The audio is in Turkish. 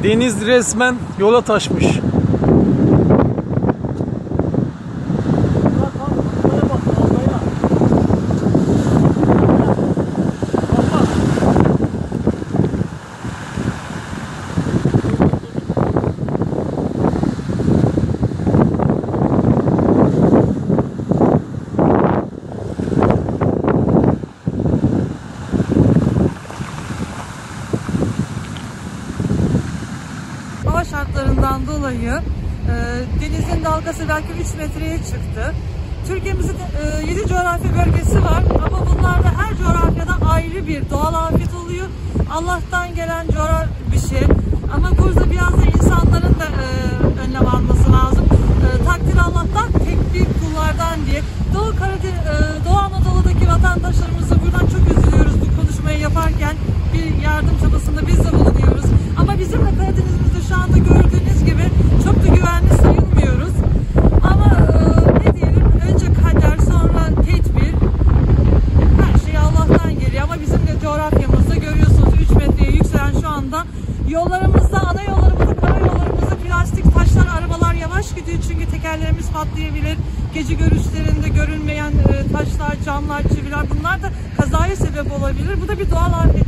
Deniz resmen yola taşmış. Hava şartlarından dolayı denizin dalgası belki 3 metreye çıktı. Türkiye'mizin 7 coğrafi bölgesi var ama bunlarda her coğrafyada ayrı bir doğal afet oluyor. Allah'tan gelen coğrafi bir şey. Ama burada biraz da insanların da önlem alması lazım. Takdir Allah'tan, tek kullardan diye. Doğu Anadolu'daki vatandaşlarımızı buradan çok üzülüyoruz bu konuşmayı yaparken. Bir yardım çabasında biz de bulunuyoruz. Ama bizim de Karadeniz'imizde şu anda gördüğünüz gibi çok da güvenli sayılmıyoruz. Ama ne diyelim, önce kader, sonra tedbir, her şey Allah'tan geliyor. Ama bizim de coğrafyamızda görüyorsunuz 3 metreye yükselen şu anda yollarımızda, ana yollarımızda, karayollarımızda plastik taşlar, arabalar yavaş gidiyor çünkü tekerlerimiz patlayabilir. Gece görüşlerinde görünmeyen taşlar, camlar, çiviler, bunlar da kazaya sebep olabilir. Bu da bir doğal afet.